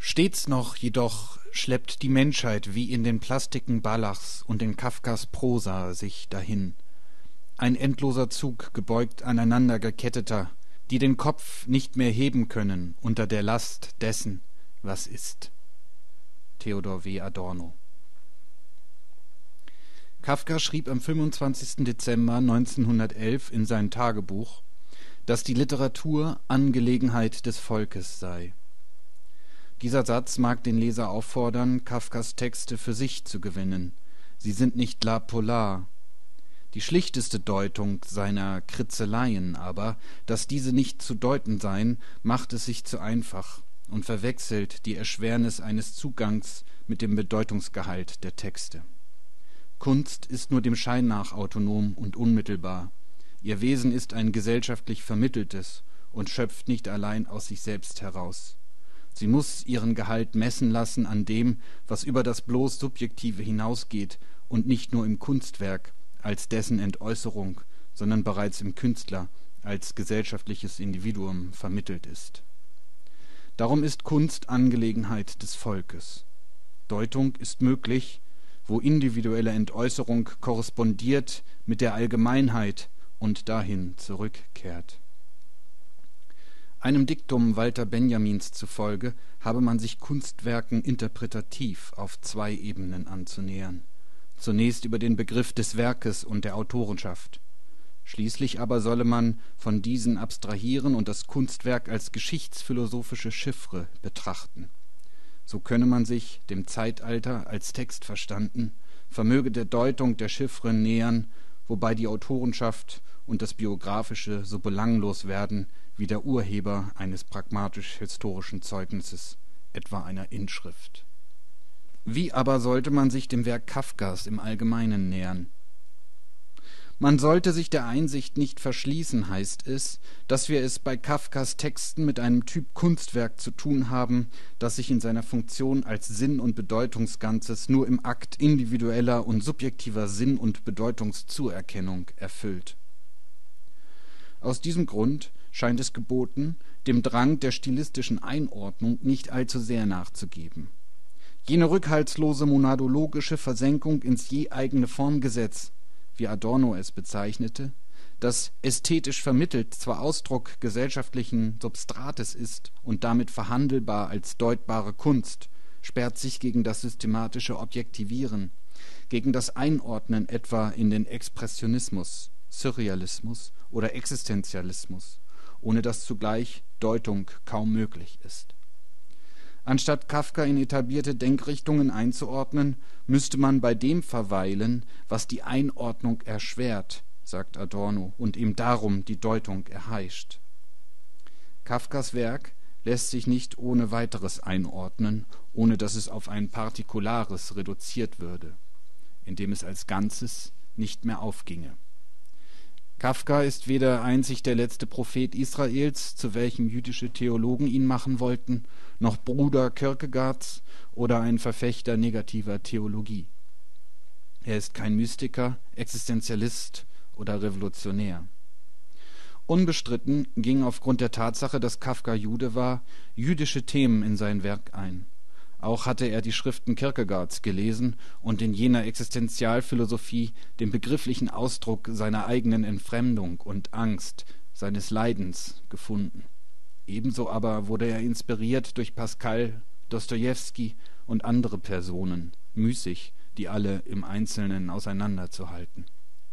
Stets noch jedoch schleppt die Menschheit wie in den Plastiken Ballachs und in Kafkas Prosa sich dahin. Ein endloser Zug gebeugt aneinander geketteter, die den Kopf nicht mehr heben können unter der Last dessen, was ist. Theodor W. Adorno. Kafka schrieb am 25. Dezember 1911 in sein Tagebuch, dass die Literatur Angelegenheit des Volkes sei. Dieser Satz mag den Leser auffordern, Kafkas Texte für sich zu gewinnen. Sie sind nicht la polar. Die schlichteste Deutung seiner Kritzeleien aber, dass diese nicht zu deuten seien, macht es sich zu einfach und verwechselt die Erschwernis eines Zugangs mit dem Bedeutungsgehalt der Texte. Kunst ist nur dem Schein nach autonom und unmittelbar. Ihr Wesen ist ein gesellschaftlich vermitteltes und schöpft nicht allein aus sich selbst heraus. Sie muss ihren Gehalt messen lassen an dem, was über das bloß Subjektive hinausgeht und nicht nur im Kunstwerk als dessen Entäußerung, sondern bereits im Künstler als gesellschaftliches Individuum vermittelt ist. Darum ist Kunst Angelegenheit des Volkes. Deutung ist möglich, wo individuelle Entäußerung korrespondiert mit der Allgemeinheit und dahin zurückkehrt. Einem Diktum Walter Benjamins zufolge habe man sich Kunstwerken interpretativ auf zwei Ebenen anzunähern. Zunächst über den Begriff des Werkes und der Autorenschaft. Schließlich aber solle man von diesen abstrahieren und das Kunstwerk als geschichtsphilosophische Chiffre betrachten. So könne man sich dem Zeitalter als Text verstanden, vermöge der Deutung der Chiffre nähern, wobei die Autorenschaft und das Biografische so belanglos werden wie der Urheber eines pragmatisch-historischen Zeugnisses, etwa einer Inschrift. Wie aber sollte man sich dem Werk Kafkas im Allgemeinen nähern? Man sollte sich der Einsicht nicht verschließen, heißt es, dass wir es bei Kafkas Texten mit einem Typ Kunstwerk zu tun haben, das sich in seiner Funktion als Sinn- und Bedeutungsganzes nur im Akt individueller und subjektiver Sinn- und Bedeutungszuerkennung erfüllt. Aus diesem Grund scheint es geboten, dem Drang der stilistischen Einordnung nicht allzu sehr nachzugeben. Jene rückhaltslose monadologische Versenkung ins je eigene Formgesetz, wie Adorno es bezeichnete, das ästhetisch vermittelt zwar Ausdruck gesellschaftlichen Substrates ist und damit verhandelbar als deutbare Kunst, sperrt sich gegen das systematische Objektivieren, gegen das Einordnen etwa in den Expressionismus, Surrealismus oder Existenzialismus, ohne dass zugleich Deutung kaum möglich ist. Anstatt Kafka in etablierte Denkrichtungen einzuordnen, müsste man bei dem verweilen, was die Einordnung erschwert, sagt Adorno, und ihm darum die Deutung erheischt. Kafkas Werk lässt sich nicht ohne weiteres einordnen, ohne dass es auf ein Partikulares reduziert würde, indem es als Ganzes nicht mehr aufginge. Kafka ist weder einzig der letzte Prophet Israels, zu welchem jüdische Theologen ihn machen wollten, noch Bruder Kierkegaards oder ein Verfechter negativer Theologie. Er ist kein Mystiker, Existenzialist oder Revolutionär. Unbestritten gingen aufgrund der Tatsache, dass Kafka Jude war, jüdische Themen in sein Werk ein. Auch hatte er die Schriften Kierkegaards gelesen und in jener Existenzialphilosophie den begrifflichen Ausdruck seiner eigenen Entfremdung und Angst, seines Leidens gefunden. Ebenso aber wurde er inspiriert durch Pascal, Dostojewski und andere Personen, müßig, die alle im Einzelnen auseinanderzuhalten.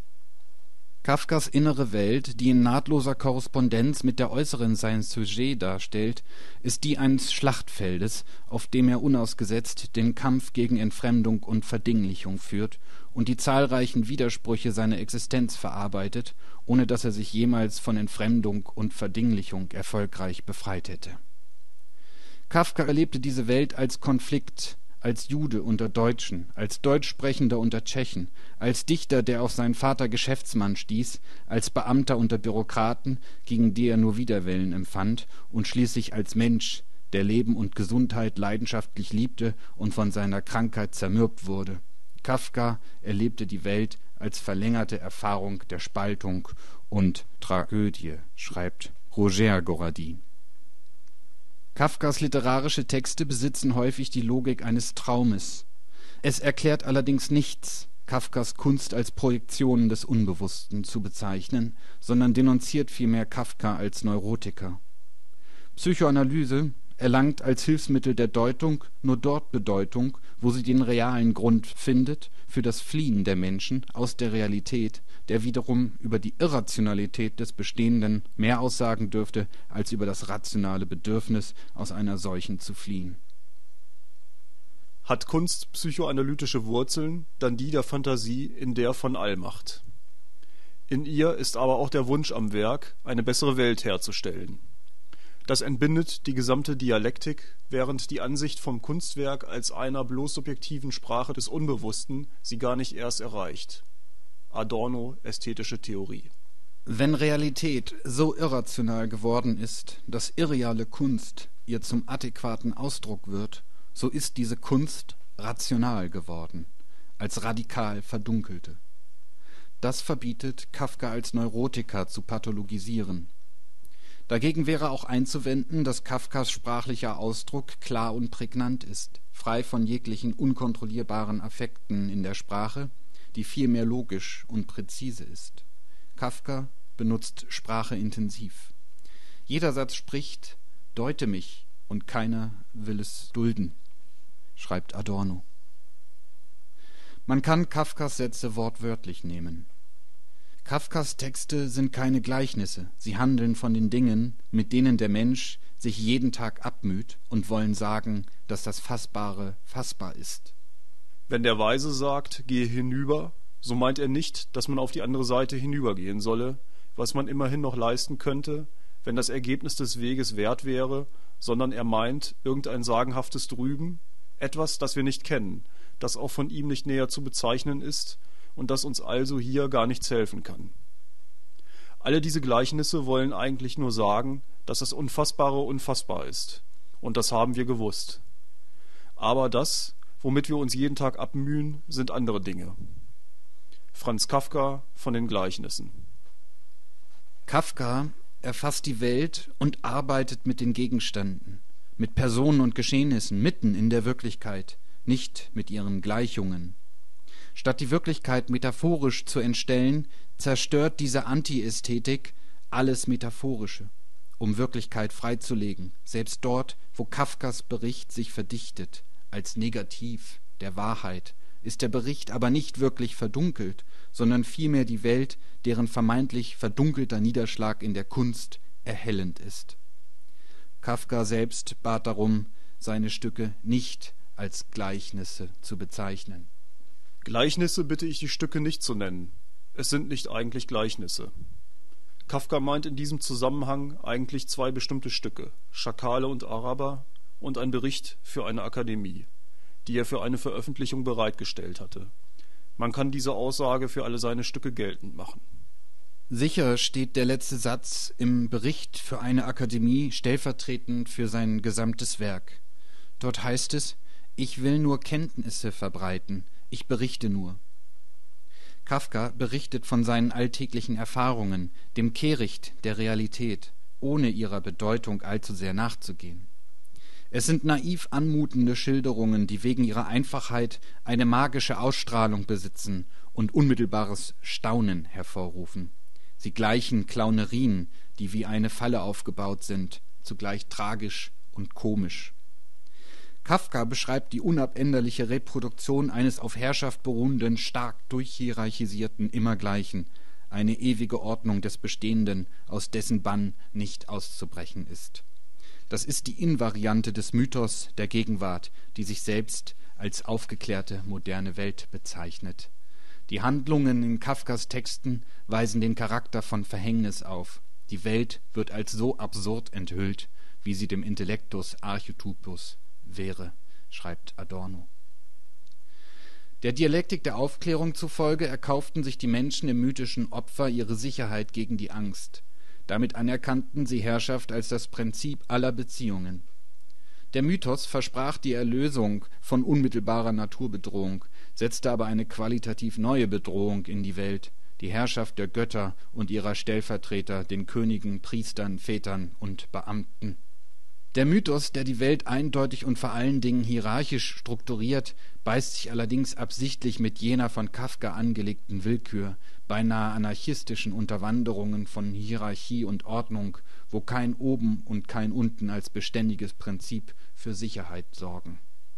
Kafkas innere Welt, die in nahtloser Korrespondenz mit der äußeren sein Sujet darstellt, ist die eines Schlachtfeldes, auf dem er unausgesetzt den Kampf gegen Entfremdung und Verdinglichung führt und die zahlreichen Widersprüche seiner Existenz verarbeitet, ohne dass er sich jemals von Entfremdung und Verdinglichung erfolgreich befreit hätte. Kafka erlebte diese Welt als Konflikt, als Jude unter Deutschen, als Deutschsprechender unter Tschechen, als Dichter, der auf seinen Vater Geschäftsmann stieß, als Beamter unter Bürokraten, gegen die er nur Widerwillen empfand, und schließlich als Mensch, der Leben und Gesundheit leidenschaftlich liebte und von seiner Krankheit zermürbt wurde. Kafka erlebte die Welt als verlängerte Erfahrung der Spaltung und Tragödie, schreibt Roger Goradin. Kafkas literarische Texte besitzen häufig die Logik eines Traumes. Es erklärt allerdings nichts, Kafkas Kunst als Projektion des Unbewussten zu bezeichnen, sondern denunziert vielmehr Kafka als Neurotiker. Psychoanalyse erlangt als Hilfsmittel der Deutung nur dort Bedeutung, wo sie den realen Grund findet für das Fliehen der Menschen aus der Realität, der wiederum über die Irrationalität des Bestehenden mehr aussagen dürfte, als über das rationale Bedürfnis, aus einer solchen zu fliehen. Hat Kunst psychoanalytische Wurzeln, dann die der Fantasie in der von Allmacht. In ihr ist aber auch der Wunsch am Werk, eine bessere Welt herzustellen. Das entbindet die gesamte Dialektik, während die Ansicht vom Kunstwerk als einer bloß subjektiven Sprache des Unbewussten sie gar nicht erst erreicht. Adorno, Ästhetische Theorie. Wenn Realität so irrational geworden ist, dass irreale Kunst ihr zum adäquaten Ausdruck wird, so ist diese Kunst rational geworden, als radikal verdunkelte. Das verbietet Kafka als Neurotiker zu pathologisieren. Dagegen wäre auch einzuwenden, dass Kafkas sprachlicher Ausdruck klar und prägnant ist, frei von jeglichen unkontrollierbaren Affekten in der Sprache, die vielmehr logisch und präzise ist. Kafka benutzt Sprache intensiv. Jeder Satz spricht: Deute mich, und keiner will es dulden, schreibt Adorno. Man kann Kafkas Sätze wortwörtlich nehmen. Kafkas Texte sind keine Gleichnisse, sie handeln von den Dingen, mit denen der Mensch sich jeden Tag abmüht, und wollen sagen, dass das Fassbare fassbar ist. Wenn der Weise sagt, gehe hinüber, so meint er nicht, dass man auf die andere Seite hinübergehen solle, was man immerhin noch leisten könnte, wenn das Ergebnis des Weges wert wäre, sondern er meint irgendein sagenhaftes Drüben, etwas, das wir nicht kennen, das auch von ihm nicht näher zu bezeichnen ist und das uns also hier gar nichts helfen kann. Alle diese Gleichnisse wollen eigentlich nur sagen, dass das Unfassbare unfassbar ist, und das haben wir gewusst. Aber das, womit wir uns jeden Tag abmühen, sind andere Dinge. Franz Kafka von den Gleichnissen. Kafka erfasst die Welt und arbeitet mit den Gegenständen, mit Personen und Geschehnissen mitten in der Wirklichkeit, nicht mit ihren Gleichungen. Statt die Wirklichkeit metaphorisch zu entstellen, zerstört diese Antiästhetik alles Metaphorische, um Wirklichkeit freizulegen, selbst dort, wo Kafkas Bericht sich verdichtet, als Negativ der Wahrheit, ist der Bericht aber nicht wirklich verdunkelt, sondern vielmehr die Welt, deren vermeintlich verdunkelter Niederschlag in der Kunst erhellend ist. Kafka selbst bat darum, seine Stücke nicht als Gleichnisse zu bezeichnen. Gleichnisse bitte ich die Stücke nicht zu nennen. Es sind nicht eigentlich Gleichnisse. Kafka meint in diesem Zusammenhang eigentlich zwei bestimmte Stücke, Schakale und Araber, und ein Bericht für eine Akademie, die er für eine Veröffentlichung bereitgestellt hatte. Man kann diese Aussage für alle seine Stücke geltend machen. Sicher steht der letzte Satz im Bericht für eine Akademie stellvertretend für sein gesamtes Werk. Dort heißt es: Ich will nur Kenntnisse verbreiten, ich berichte nur. Kafka berichtet von seinen alltäglichen Erfahrungen, dem Kehricht der Realität, ohne ihrer Bedeutung allzu sehr nachzugehen. Es sind naiv anmutende Schilderungen, die wegen ihrer Einfachheit eine magische Ausstrahlung besitzen und unmittelbares Staunen hervorrufen. Sie gleichen Clownerien, die wie eine Falle aufgebaut sind, zugleich tragisch und komisch. Kafka beschreibt die unabänderliche Reproduktion eines auf Herrschaft beruhenden, stark durchhierarchisierten Immergleichen, eine ewige Ordnung des Bestehenden, aus dessen Bann nicht auszubrechen ist. Das ist die Invariante des Mythos der Gegenwart, die sich selbst als aufgeklärte moderne Welt bezeichnet. Die Handlungen in Kafkas Texten weisen den Charakter von Verhängnis auf. Die Welt wird als so absurd enthüllt, wie sie dem Intellectus Archetypus wäre, schreibt Adorno. Der Dialektik der Aufklärung zufolge erkauften sich die Menschen im mythischen Opfer ihre Sicherheit gegen die Angst. Damit anerkannten sie Herrschaft als das Prinzip aller Beziehungen. Der Mythos versprach die Erlösung von unmittelbarer Naturbedrohung, setzte aber eine qualitativ neue Bedrohung in die Welt, die Herrschaft der Götter und ihrer Stellvertreter, den Königen, Priestern, Vätern und Beamten. Der Mythos, der die Welt eindeutig und vor allen Dingen hierarchisch strukturiert, beißt sich allerdings absichtlich mit jener von Kafka angelegten Willkür, beinahe anarchistischen Unterwanderungen von Hierarchie und Ordnung, wo kein Oben und kein Unten als beständiges Prinzip für Sicherheit sorgen.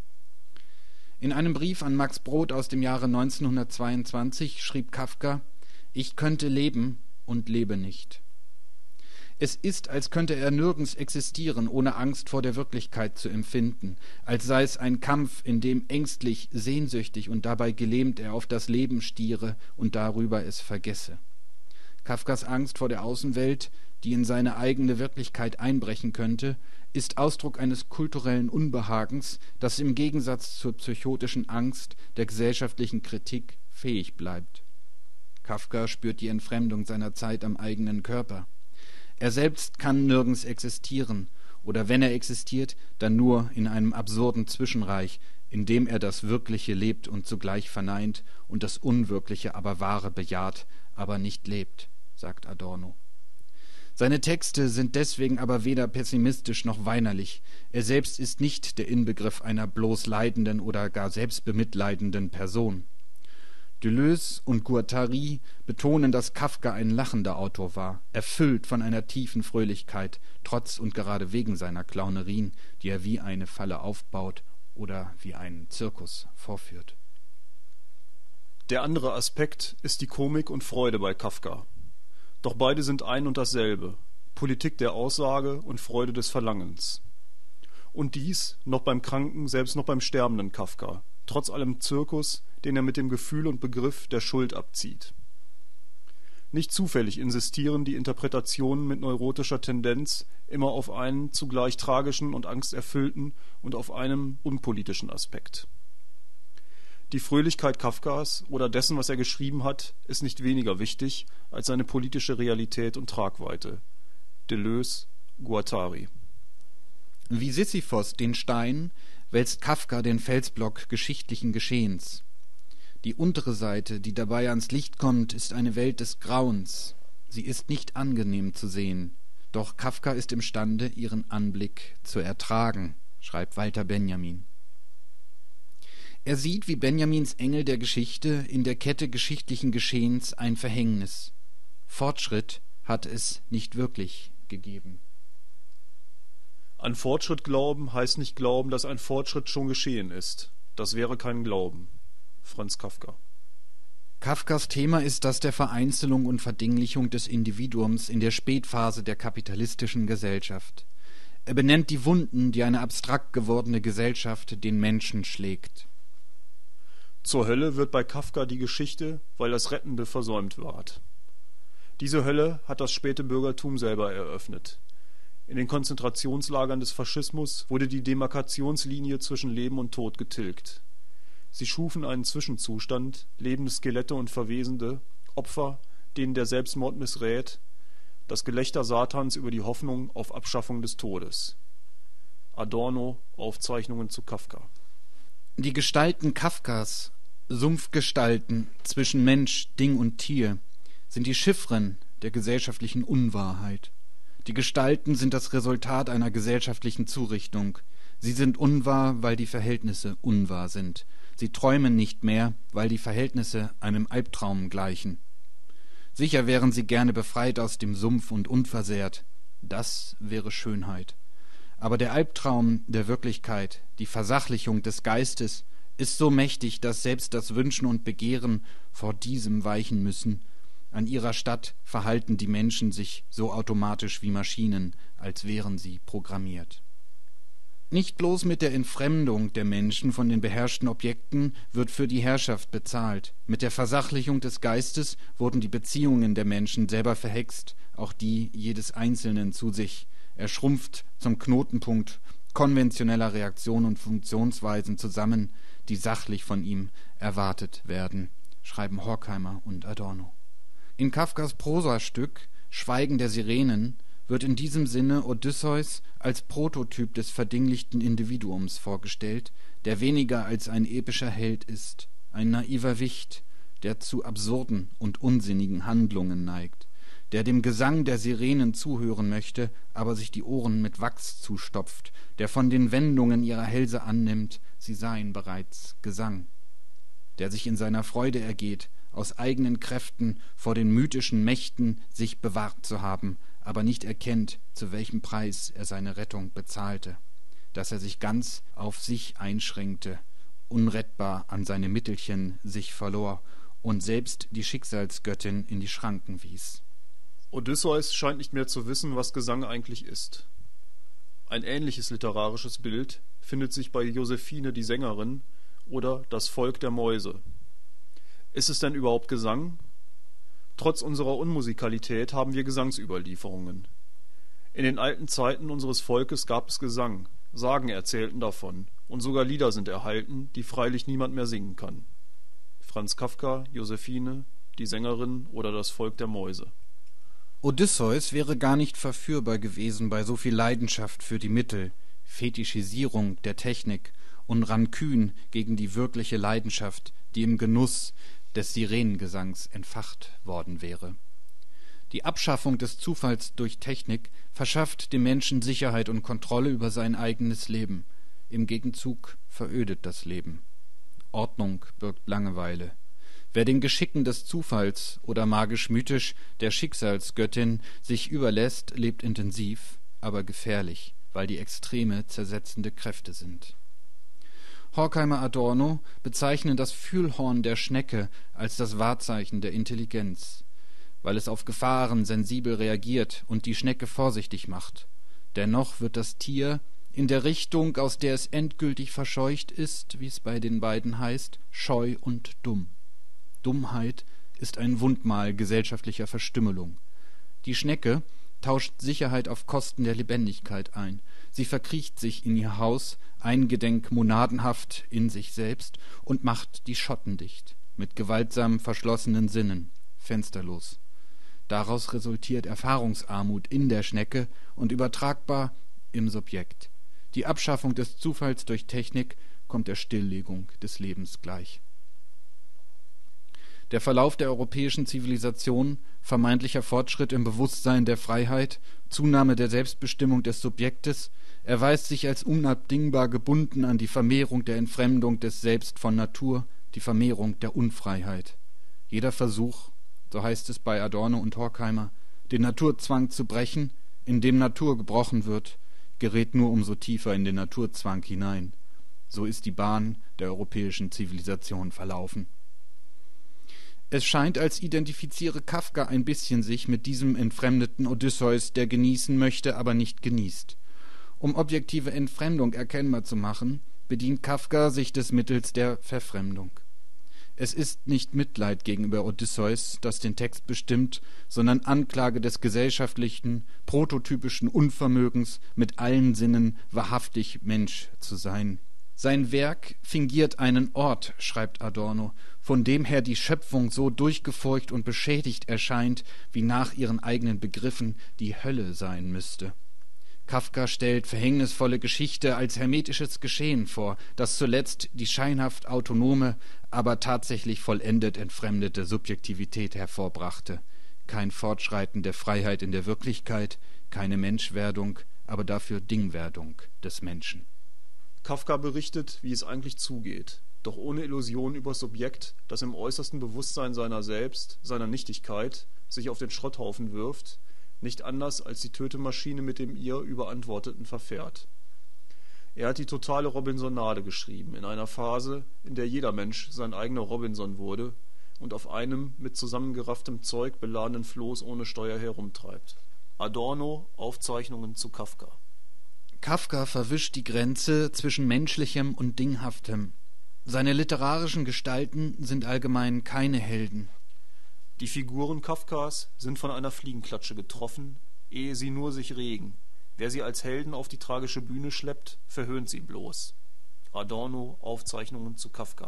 In einem Brief an Max Brod aus dem Jahre 1922 schrieb Kafka: »Ich könnte leben und lebe nicht. Es ist, als könnte er nirgends existieren, ohne Angst vor der Wirklichkeit zu empfinden, als sei es ein Kampf, in dem ängstlich, sehnsüchtig und dabei gelähmt er auf das Leben stiere und darüber es vergesse.« Kafkas Angst vor der Außenwelt, die in seine eigene Wirklichkeit einbrechen könnte, ist Ausdruck eines kulturellen Unbehagens, das im Gegensatz zur psychotischen Angst der gesellschaftlichen Kritik fähig bleibt. Kafka spürt die Entfremdung seiner Zeit am eigenen Körper. Er selbst kann nirgends existieren, oder wenn er existiert, dann nur in einem absurden Zwischenreich, in dem er das Wirkliche lebt und zugleich verneint und das Unwirkliche aber Wahre bejaht, aber nicht lebt, sagt Adorno. Seine Texte sind deswegen aber weder pessimistisch noch weinerlich. Er selbst ist nicht der Inbegriff einer bloß leidenden oder gar selbstbemitleidenden Person. Deleuze und Guattari betonen, dass Kafka ein lachender Autor war, erfüllt von einer tiefen Fröhlichkeit, trotz und gerade wegen seiner Clownerien, die er wie eine Falle aufbaut oder wie einen Zirkus vorführt. Der andere Aspekt ist die Komik und Freude bei Kafka. Doch beide sind ein und dasselbe: Politik der Aussage und Freude des Verlangens. Und dies noch beim kranken, selbst noch beim sterbenden Kafka, trotz allem Zirkus, den er mit dem Gefühl und Begriff der Schuld abzieht. Nicht zufällig insistieren die Interpretationen mit neurotischer Tendenz immer auf einen zugleich tragischen und angsterfüllten und auf einem unpolitischen Aspekt. Die Fröhlichkeit Kafkas oder dessen, was er geschrieben hat, ist nicht weniger wichtig als seine politische Realität und Tragweite. Deleuze, Guattari. Wie Sisyphos den Stein wälzt Kafka den Felsblock geschichtlichen Geschehens. Die untere Seite, die dabei ans Licht kommt, ist eine Welt des Grauens. Sie ist nicht angenehm zu sehen. Doch Kafka ist imstande, ihren Anblick zu ertragen, schreibt Walter Benjamin. Er sieht, wie Benjamins Engel der Geschichte, in der Kette geschichtlichen Geschehens ein Verhängnis. Fortschritt hat es nicht wirklich gegeben. An Fortschritt glauben heißt nicht glauben, dass ein Fortschritt schon geschehen ist. Das wäre kein Glauben. Franz Kafka. Kafkas Thema ist das der Vereinzelung und Verdinglichung des Individuums in der Spätphase der kapitalistischen Gesellschaft. Er benennt die Wunden, die eine abstrakt gewordene Gesellschaft den Menschen schlägt. Zur Hölle wird bei Kafka die Geschichte, weil das Rettende versäumt ward. Diese Hölle hat das späte Bürgertum selber eröffnet. In den Konzentrationslagern des Faschismus wurde die Demarkationslinie zwischen Leben und Tod getilgt. Sie schufen einen Zwischenzustand, lebende Skelette und Verwesende, Opfer, denen der Selbstmord missrät, das Gelächter Satans über die Hoffnung auf Abschaffung des Todes. Adorno, Aufzeichnungen zu Kafka. Die Gestalten Kafkas, Sumpfgestalten zwischen Mensch, Ding und Tier, sind die Chiffren der gesellschaftlichen Unwahrheit. Die Gestalten sind das Resultat einer gesellschaftlichen Zurichtung. Sie sind unwahr, weil die Verhältnisse unwahr sind. Sie träumen nicht mehr, weil die Verhältnisse einem Albtraum gleichen. Sicher wären sie gerne befreit aus dem Sumpf und unversehrt. Das wäre Schönheit. Aber der Albtraum der Wirklichkeit, die Versachlichung des Geistes, ist so mächtig, dass selbst das Wünschen und Begehren vor diesem weichen müssen. An ihrer Statt verhalten die Menschen sich so automatisch wie Maschinen, als wären sie programmiert. Nicht bloß mit der Entfremdung der Menschen von den beherrschten Objekten wird für die Herrschaft bezahlt. Mit der Versachlichung des Geistes wurden die Beziehungen der Menschen selber verhext, auch die jedes Einzelnen zu sich. Er schrumpft zum Knotenpunkt konventioneller Reaktionen und Funktionsweisen zusammen, die sachlich von ihm erwartet werden, schreiben Horkheimer und Adorno. In Kafkas Prosastück Schweigen der Sirenen wird in diesem Sinne Odysseus als Prototyp des verdinglichten Individuums vorgestellt, der weniger als ein epischer Held ist, ein naiver Wicht, der zu absurden und unsinnigen Handlungen neigt. der dem Gesang der Sirenen zuhören möchte, aber sich die Ohren mit Wachs zustopft, der von den Wendungen ihrer Hälse annimmt, sie seien bereits Gesang, der sich in seiner Freude ergeht, aus eigenen Kräften vor den mythischen Mächten sich bewahrt zu haben, aber nicht erkennt, zu welchem Preis er seine Rettung bezahlte, dass er sich ganz auf sich einschränkte, unrettbar an seine Mittelchen sich verlor und selbst die Schicksalsgöttin in die Schranken wies. Odysseus scheint nicht mehr zu wissen, was Gesang eigentlich ist. Ein ähnliches literarisches Bild findet sich bei Josephine die Sängerin oder Das Volk der Mäuse. Ist es denn überhaupt Gesang? Trotz unserer Unmusikalität haben wir Gesangsüberlieferungen. In den alten Zeiten unseres Volkes gab es Gesang, Sagen erzählten davon, und sogar Lieder sind erhalten, die freilich niemand mehr singen kann. Franz Kafka, Josephine, die Sängerin oder Das Volk der Mäuse. Odysseus wäre gar nicht verführbar gewesen bei so viel Leidenschaft für die Mittel, Fetischisierung der Technik und Rankün gegen die wirkliche Leidenschaft, die im Genuss des Sirenengesangs entfacht worden wäre. Die Abschaffung des Zufalls durch Technik verschafft dem Menschen Sicherheit und Kontrolle über sein eigenes Leben. Im Gegenzug verödet das Leben. Ordnung birgt Langeweile. Wer den Geschicken des Zufalls oder magisch-mythisch der Schicksalsgöttin sich überlässt, lebt intensiv, aber gefährlich, weil die Extreme zersetzende Kräfte sind. Horkheimer Adorno bezeichnen das Fühlhorn der Schnecke als das Wahrzeichen der Intelligenz, weil es auf Gefahren sensibel reagiert und die Schnecke vorsichtig macht. Dennoch wird das Tier in der Richtung, aus der es endgültig verscheucht ist, wie es bei den beiden heißt, scheu und dumm. Dummheit ist ein Wundmal gesellschaftlicher Verstümmelung. Die Schnecke tauscht Sicherheit auf Kosten der Lebendigkeit ein. Sie verkriecht sich in ihr Haus, eingedenk monadenhaft in sich selbst, und macht die Schotten dicht, mit gewaltsam verschlossenen Sinnen, fensterlos. Daraus resultiert Erfahrungsarmut in der Schnecke und übertragbar im Subjekt. Die Abschaffung des Zufalls durch Technik kommt der Stilllegung des Lebens gleich. Der Verlauf der europäischen Zivilisation, vermeintlicher Fortschritt im Bewusstsein der Freiheit, Zunahme der Selbstbestimmung des Subjektes, erweist sich als unabdingbar gebunden an die Vermehrung der Entfremdung des Selbst von Natur, die Vermehrung der Unfreiheit. Jeder Versuch, so heißt es bei Adorno und Horkheimer, den Naturzwang zu brechen, in dem Natur gebrochen wird, gerät nur umso tiefer in den Naturzwang hinein. So ist die Bahn der europäischen Zivilisation verlaufen. Es scheint, als identifiziere Kafka ein bisschen sich mit diesem entfremdeten Odysseus, der genießen möchte, aber nicht genießt. Um objektive Entfremdung erkennbar zu machen, bedient Kafka sich des Mittels der Verfremdung. Es ist nicht Mitleid gegenüber Odysseus, das den Text bestimmt, sondern Anklage des gesellschaftlichen, prototypischen Unvermögens, mit allen Sinnen wahrhaftig Mensch zu sein. Sein Werk fingiert einen Ort, schreibt Adorno, von dem her die Schöpfung so durchgefurcht und beschädigt erscheint, wie nach ihren eigenen Begriffen die Hölle sein müsste. Kafka stellt verhängnisvolle Geschichte als hermetisches Geschehen vor, das zuletzt die scheinhaft autonome, aber tatsächlich vollendet entfremdete Subjektivität hervorbrachte. Kein Fortschreiten der Freiheit in der Wirklichkeit, keine Menschwerdung, aber dafür Dingwerdung des Menschen. Kafka berichtet, wie es eigentlich zugeht, doch ohne Illusion über das Subjekt, das im äußersten Bewusstsein seiner selbst, seiner Nichtigkeit, sich auf den Schrotthaufen wirft, nicht anders als die Tötemaschine mit dem ihr Überantworteten verfährt. Er hat die totale Robinsonade geschrieben, in einer Phase, in der jeder Mensch sein eigener Robinson wurde und auf einem mit zusammengerafftem Zeug beladenen Floß ohne Steuer herumtreibt. Adorno, Aufzeichnungen zu Kafka. Kafka verwischt die Grenze zwischen Menschlichem und Dinghaftem. Seine literarischen Gestalten sind allgemein keine Helden. Die Figuren Kafkas sind von einer Fliegenklatsche getroffen, ehe sie nur sich regen. Wer sie als Helden auf die tragische Bühne schleppt, verhöhnt sie bloß. Adorno, Aufzeichnungen zu Kafka.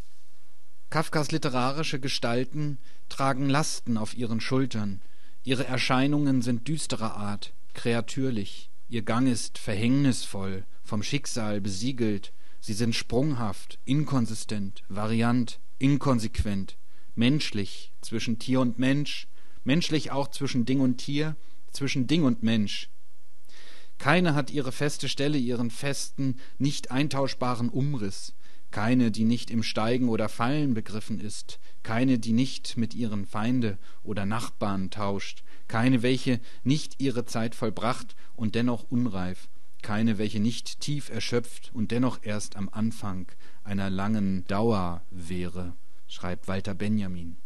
Kafkas literarische Gestalten tragen Lasten auf ihren Schultern. Ihre Erscheinungen sind düsterer Art, kreatürlich. Ihr Gang ist verhängnisvoll, vom Schicksal besiegelt. Sie sind sprunghaft, inkonsistent, variant, inkonsequent, menschlich zwischen Tier und Mensch, menschlich auch zwischen Ding und Tier, zwischen Ding und Mensch. Keine hat ihre feste Stelle, ihren festen, nicht eintauschbaren Umriss, keine, die nicht im Steigen oder Fallen begriffen ist, keine, die nicht mit ihren Feinde oder Nachbarn tauscht, keine, welche nicht ihre Zeit vollbracht und dennoch unreif, keine, welche nicht tief erschöpft und dennoch erst am Anfang einer langen Dauer wäre, schreibt Walter Benjamin.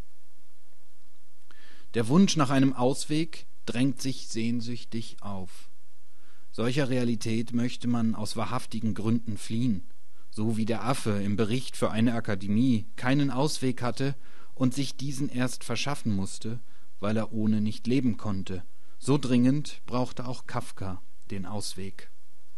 Der Wunsch nach einem Ausweg drängt sich sehnsüchtig auf. Solcher Realität möchte man aus wahrhaftigen Gründen fliehen, so wie der Affe im Bericht für eine Akademie keinen Ausweg hatte und sich diesen erst verschaffen musste, weil er ohne nicht leben konnte. So dringend brauchte auch Kafka den Ausweg.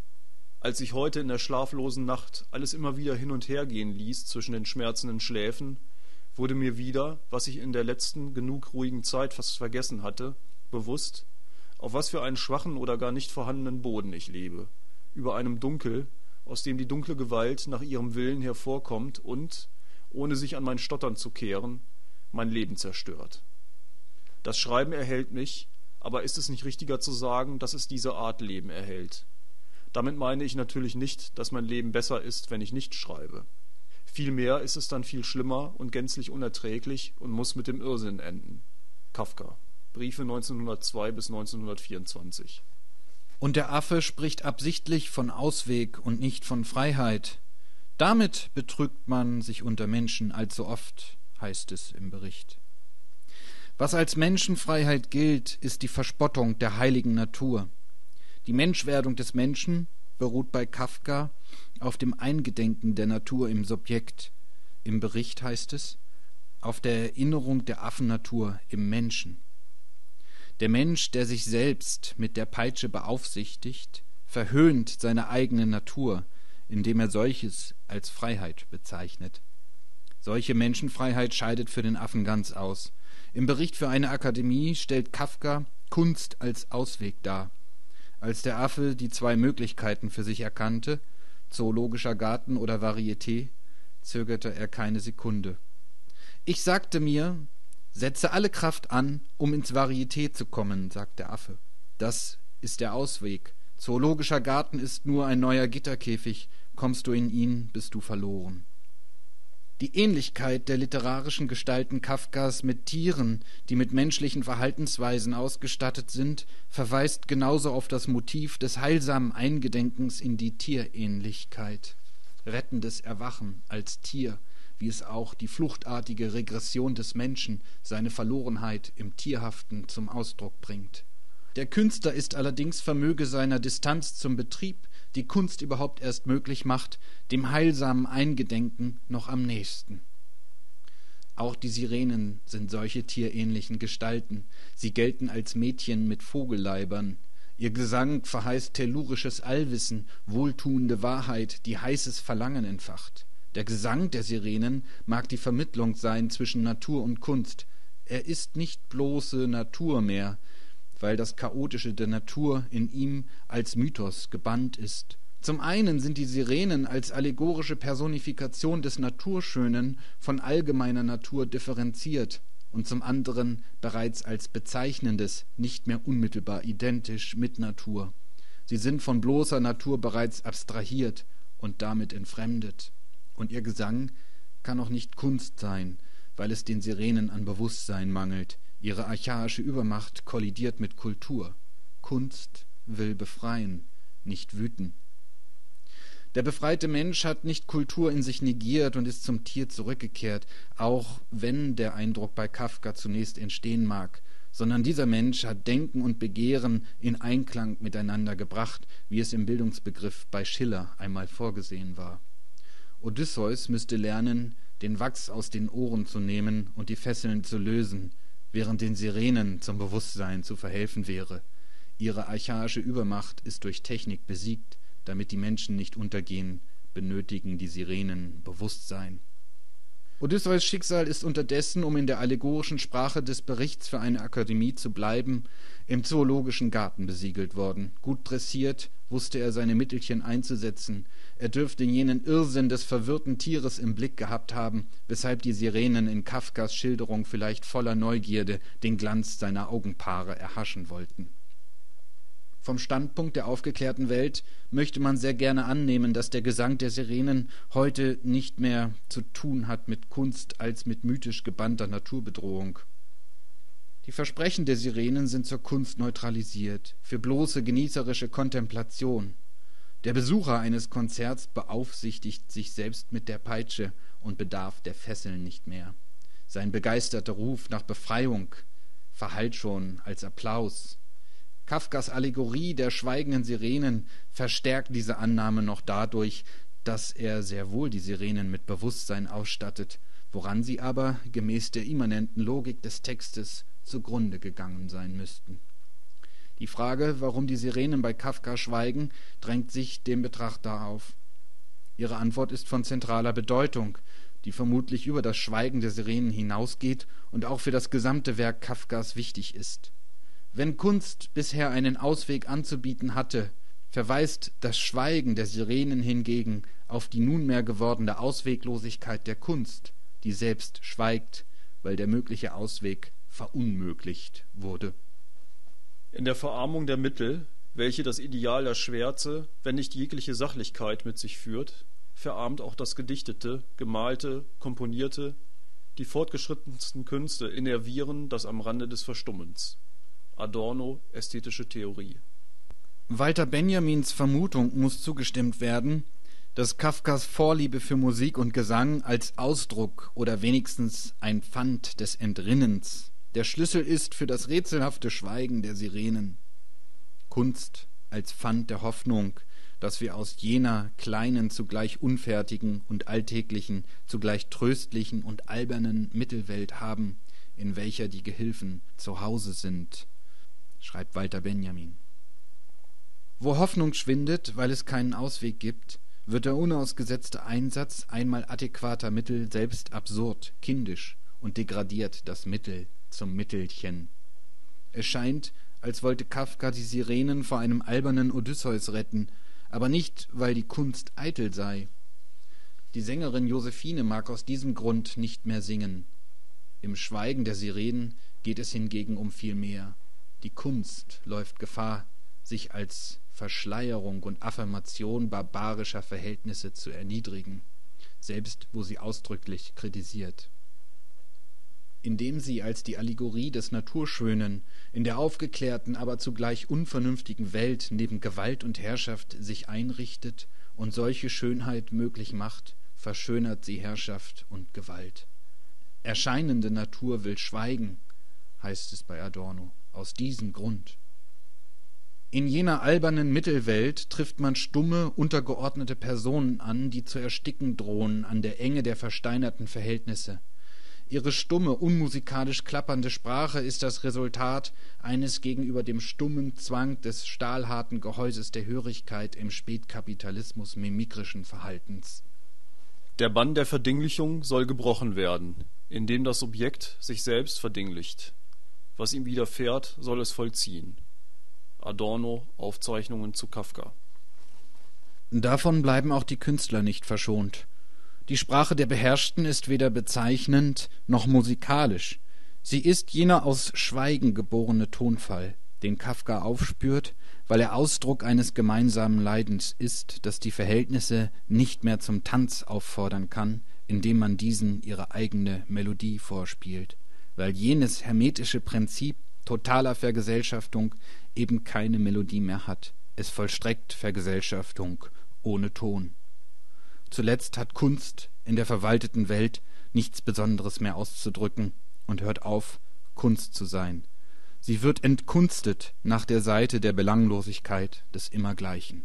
Als ich heute in der schlaflosen Nacht alles immer wieder hin und her gehen ließ zwischen den schmerzenden Schläfen, wurde mir wieder, was ich in der letzten genug ruhigen Zeit fast vergessen hatte, bewusst, auf was für einen schwachen oder gar nicht vorhandenen Boden ich lebe, über einem Dunkel, aus dem die dunkle Gewalt nach ihrem Willen hervorkommt und, ohne sich an mein Stottern zu kehren, mein Leben zerstört. Das Schreiben erhält mich, aber ist es nicht richtiger zu sagen, dass es diese Art Leben erhält? Damit meine ich natürlich nicht, dass mein Leben besser ist, wenn ich nicht schreibe. Vielmehr ist es dann viel schlimmer und gänzlich unerträglich und muss mit dem Irrsinn enden. Kafka, Briefe 1902 bis 1924. Und der Affe spricht absichtlich von Ausweg und nicht von Freiheit. Damit betrügt man sich unter Menschen allzu oft, heißt es im Bericht. Was als Menschenfreiheit gilt, ist die Verspottung der heiligen Natur. Die Menschwerdung des Menschen beruht bei Kafka auf dem Eingedenken der Natur im Subjekt. Im Bericht heißt es, auf der Erinnerung der Affennatur im Menschen. Der Mensch, der sich selbst mit der Peitsche beaufsichtigt, verhöhnt seine eigene Natur, indem er solches als Freiheit bezeichnet. Solche Menschenfreiheit scheidet für den Affen ganz aus. Im Bericht für eine Akademie stellt Kafka Kunst als Ausweg dar. Als der Affe die zwei Möglichkeiten für sich erkannte, Zoologischer Garten oder Varieté, zögerte er keine Sekunde. Ich sagte mir, setze alle Kraft an, um ins Varieté zu kommen, sagt der Affe. Das ist der Ausweg. Zoologischer Garten ist nur ein neuer Gitterkäfig. Kommst du in ihn, bist du verloren. Die Ähnlichkeit der literarischen Gestalten Kafkas mit Tieren, die mit menschlichen Verhaltensweisen ausgestattet sind, verweist genauso auf das Motiv des heilsamen Eingedenkens in die Tierähnlichkeit. Rettendes Erwachen als Tier, wie es auch die fluchtartige Regression des Menschen, seine Verlorenheit im Tierhaften zum Ausdruck bringt. Der Künstler ist allerdings vermöge seiner Distanz zum Betrieb, die Kunst überhaupt erst möglich macht, dem heilsamen Eingedenken noch am nächsten. Auch die Sirenen sind solche tierähnlichen Gestalten. Sie gelten als Mädchen mit Vogelleibern. Ihr Gesang verheißt tellurisches Allwissen, wohltuende Wahrheit, die heißes Verlangen entfacht. Der Gesang der Sirenen mag die Vermittlung sein zwischen Natur und Kunst. Er ist nicht bloße Natur mehr, weil das Chaotische der Natur in ihm als Mythos gebannt ist. Zum einen sind die Sirenen als allegorische Personifikation des Naturschönen von allgemeiner Natur differenziert und zum anderen bereits als bezeichnendes, nicht mehr unmittelbar identisch mit Natur. Sie sind von bloßer Natur bereits abstrahiert und damit entfremdet. Und ihr Gesang kann auch nicht Kunst sein, weil es den Sirenen an Bewusstsein mangelt. Ihre archaische Übermacht kollidiert mit Kultur. Kunst will befreien, nicht wüten. Der befreite Mensch hat nicht Kultur in sich negiert und ist zum Tier zurückgekehrt, auch wenn der Eindruck bei Kafka zunächst entstehen mag, sondern dieser Mensch hat Denken und Begehren in Einklang miteinander gebracht, wie es im Bildungsbegriff bei Schiller einmal vorgesehen war. Odysseus müsste lernen, den Wachs aus den Ohren zu nehmen und die Fesseln zu lösen, während den Sirenen zum Bewusstsein zu verhelfen wäre. Ihre archaische Übermacht ist durch Technik besiegt. Damit die Menschen nicht untergehen, benötigen die Sirenen Bewusstsein. Odysseus' Schicksal ist unterdessen, um in der allegorischen Sprache des Berichts für eine Akademie zu bleiben, im Zoologischen Garten besiegelt worden. Gut dressiert, wusste er seine Mittelchen einzusetzen. Er dürfte jenen Irrsinn des verwirrten Tieres im Blick gehabt haben, weshalb die Sirenen in Kafkas Schilderung vielleicht voller Neugierde den Glanz seiner Augenpaare erhaschen wollten. Vom Standpunkt der aufgeklärten Welt möchte man sehr gerne annehmen, dass der Gesang der Sirenen heute nicht mehr zu tun hat mit Kunst als mit mythisch gebannter Naturbedrohung. Die Versprechen der Sirenen sind zur Kunst neutralisiert, für bloße genießerische Kontemplation. Der Besucher eines Konzerts beaufsichtigt sich selbst mit der Peitsche und bedarf der Fesseln nicht mehr. Sein begeisterter Ruf nach Befreiung verhallt schon als Applaus. Kafkas Allegorie der schweigenden Sirenen verstärkt diese Annahme noch dadurch, dass er sehr wohl die Sirenen mit Bewusstsein ausstattet, woran sie aber gemäß der immanenten Logik des Textes zugrunde gegangen sein müssten. Die Frage, warum die Sirenen bei Kafka schweigen, drängt sich dem Betrachter auf. Ihre Antwort ist von zentraler Bedeutung, die vermutlich über das Schweigen der Sirenen hinausgeht und auch für das gesamte Werk Kafkas wichtig ist. Wenn Kunst bisher einen Ausweg anzubieten hatte, verweist das Schweigen der Sirenen hingegen auf die nunmehr gewordene Ausweglosigkeit der Kunst, die selbst schweigt, weil der mögliche Ausweg verunmöglicht wurde. In der Verarmung der Mittel, welche das Ideal der Schwärze, wenn nicht jegliche Sachlichkeit mit sich führt, verarmt auch das Gedichtete, Gemalte, Komponierte, die fortgeschrittensten Künste innervieren das am Rande des Verstummens. Adorno, Ästhetische Theorie. Walter Benjamins Vermutung muss zugestimmt werden, dass Kafkas Vorliebe für Musik und Gesang als Ausdruck oder wenigstens ein Pfand des Entrinnens der Schlüssel ist für das rätselhafte Schweigen der Sirenen. Kunst als Pfand der Hoffnung, dass wir aus jener kleinen, zugleich unfertigen und alltäglichen, zugleich tröstlichen und albernen Mittelwelt haben, in welcher die Gehilfen zu Hause sind, schreibt Walter Benjamin. Wo Hoffnung schwindet, weil es keinen Ausweg gibt, wird der unausgesetzte Einsatz einmal adäquater Mittel selbst absurd, kindisch und degradiert das Mittel zum Mittelchen. Es scheint, als wollte Kafka die Sirenen vor einem albernen Odysseus retten, aber nicht, weil die Kunst eitel sei. Die Sängerin Josephine mag aus diesem Grund nicht mehr singen. Im Schweigen der Sirenen geht es hingegen um viel mehr. Die Kunst läuft Gefahr, sich als Verschleierung und Affirmation barbarischer Verhältnisse zu erniedrigen, selbst wo sie ausdrücklich kritisiert. Indem sie als die Allegorie des Naturschönen in der aufgeklärten, aber zugleich unvernünftigen Welt neben Gewalt und Herrschaft sich einrichtet und solche Schönheit möglich macht, verschönert sie Herrschaft und Gewalt. Erscheinende Natur will schweigen, heißt es bei Adorno, aus diesem Grund. In jener albernen Mittelwelt trifft man stumme, untergeordnete Personen an, die zu ersticken drohen an der Enge der versteinerten Verhältnisse. Ihre stumme, unmusikalisch klappernde Sprache ist das Resultat eines gegenüber dem stummen Zwang des stahlharten Gehäuses der Hörigkeit im Spätkapitalismus mimikrischen Verhaltens. Der Bann der Verdinglichung soll gebrochen werden, indem das Subjekt sich selbst verdinglicht. Was ihm widerfährt, soll es vollziehen. Adorno, Aufzeichnungen zu Kafka. Davon bleiben auch die Künstler nicht verschont. Die Sprache der Beherrschten ist weder bezeichnend noch musikalisch. Sie ist jener aus Schweigen geborene Tonfall, den Kafka aufspürt, weil er Ausdruck eines gemeinsamen Leidens ist, das die Verhältnisse nicht mehr zum Tanz auffordern kann, indem man diesen ihre eigene Melodie vorspielt, weil jenes hermetische Prinzip totaler Vergesellschaftung eben keine Melodie mehr hat. Es vollstreckt Vergesellschaftung ohne Ton. Zuletzt hat Kunst in der verwalteten Welt nichts Besonderes mehr auszudrücken und hört auf, Kunst zu sein. Sie wird entkunstet nach der Seite der Belanglosigkeit des Immergleichen.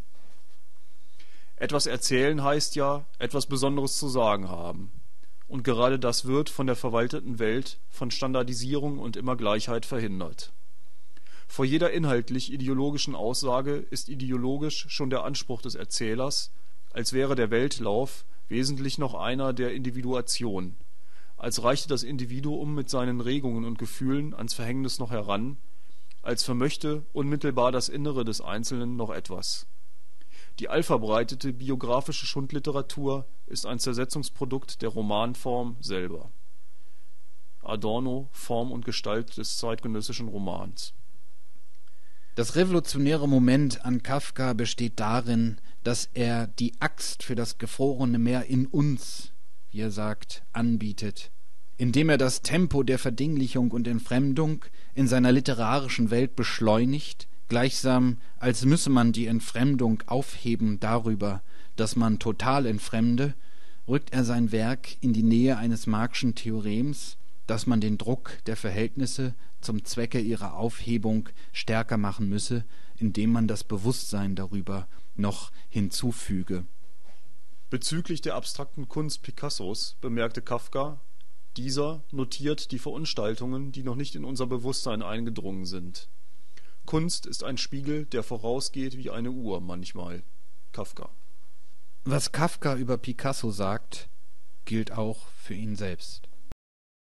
Etwas erzählen heißt ja, etwas Besonderes zu sagen haben. Und gerade das wird von der verwalteten Welt, von Standardisierung und Immergleichheit verhindert. Vor jeder inhaltlich-ideologischen Aussage ist ideologisch schon der Anspruch des Erzählers, als wäre der Weltlauf wesentlich noch einer der Individuation, als reichte das Individuum mit seinen Regungen und Gefühlen ans Verhängnis noch heran, als vermöchte unmittelbar das Innere des Einzelnen noch etwas. Die allverbreitete biografische Schundliteratur ist ein Zersetzungsprodukt der Romanform selber. Adorno, Form und Gestalt des zeitgenössischen Romans. Das revolutionäre Moment an Kafka besteht darin, dass er die Axt für das gefrorene Meer in uns, wie er sagt, anbietet, indem er das Tempo der Verdinglichung und Entfremdung in seiner literarischen Welt beschleunigt, gleichsam als müsse man die Entfremdung aufheben darüber, dass man total entfremde, rückt er sein Werk in die Nähe eines Marxschen Theorems, dass man den Druck der Verhältnisse zum Zwecke ihrer Aufhebung stärker machen müsse, indem man das Bewusstsein darüber noch hinzufüge. Bezüglich der abstrakten Kunst Picassos bemerkte Kafka: Dieser notiert die Verunstaltungen, die noch nicht in unser Bewusstsein eingedrungen sind. Kunst ist ein Spiegel, der vorausgeht wie eine Uhr manchmal. Kafka. Was Kafka über Picasso sagt, gilt auch für ihn selbst.